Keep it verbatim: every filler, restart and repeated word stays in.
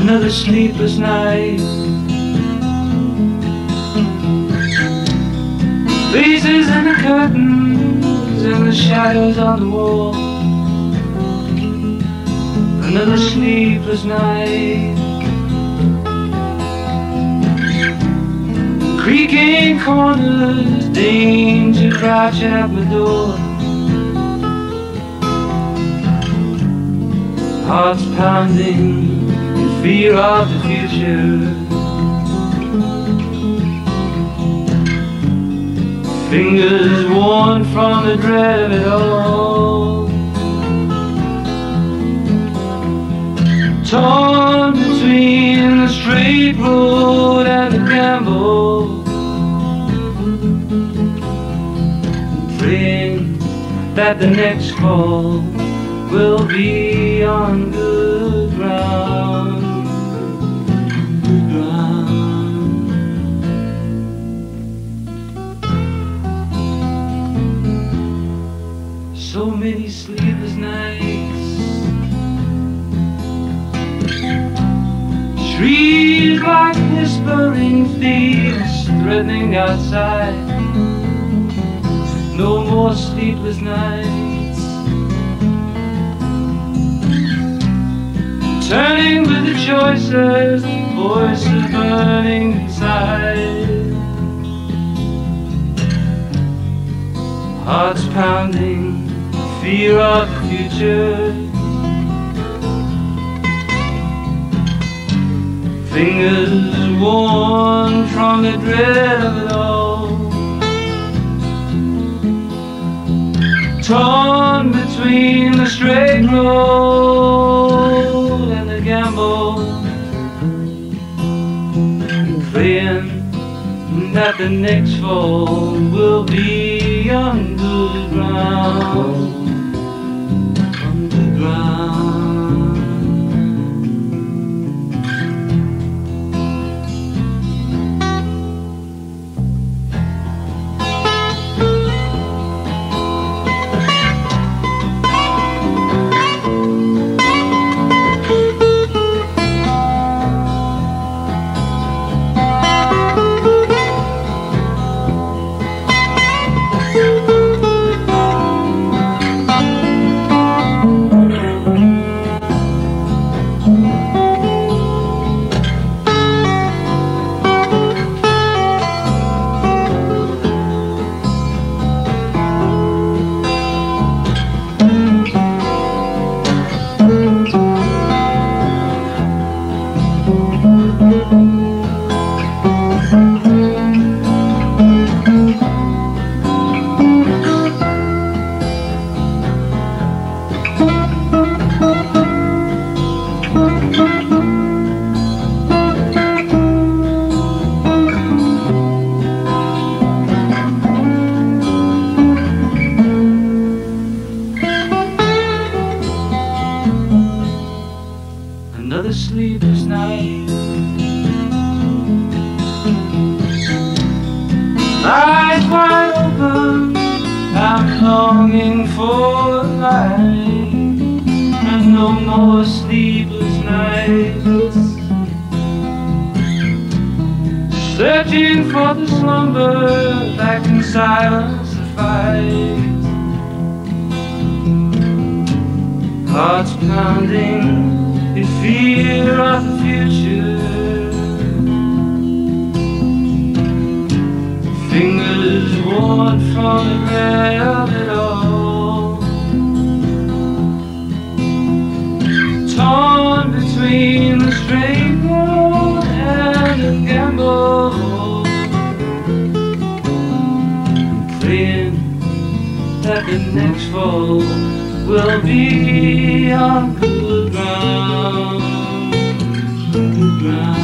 Another sleepless night. Faces in the curtains and the shadows on the wall. Another sleepless night. Creaking corners, danger crouching at my door. Hearts pounding in fear of the future. Fingers worn from the dread of it all. Torn between the straight road and the gamble. Praying that the next call will be on good ground. Good ground. So many sleepless nights. Trees like whispering thieves threatening outside. No more sleepless nights. Turning with the choices, voices burning inside. Hearts pounding, fear of the future. Fingers worn from the dread of it all. Torn between the straight road and the gamble. Praying that the next fall will be on good ground. On good ground. Another sleepless night. Eyes wide open, I'm longing for light. And no more sleepless nights. Searching for the slumber that can silence the fight. Hearts pounding in fear of the future. Fingers worn from the dread of it all. Torn between the straight road and the gamble. Praying that the next fall will be on good ground. Good ground.